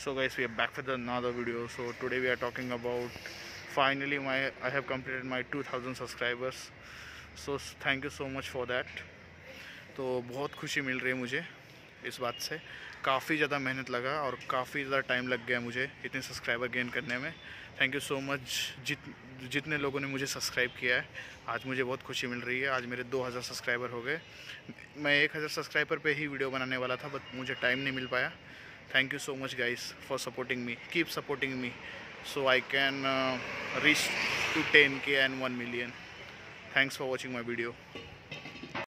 So guys, we are back with another video. So today we are talking about finally I have completed my 2000 subscribers. So thank you so much for that. तो बहुत खुशी मिल रही है मुझे इस बात से। काफ़ी ज़्यादा मेहनत लगा और काफ़ी ज़्यादा टाइम लग गया मुझे इतने सब्सक्राइबर गेन करने में। थैंक यू सो मच जितने लोगों ने मुझे सब्सक्राइब किया है। आज मुझे बहुत खुशी मिल रही है। आज मेरे 2000 सब्सक्राइबर हो गए। मैं 1000 सब्सक्राइबर पे ही वीडियो बनाने वाला था, बट मुझे टाइम नहीं मिल पाया। Thank you so much guys for supporting me. Keep supporting me so I can reach to 10k and 1 million. Thanks for watching my video.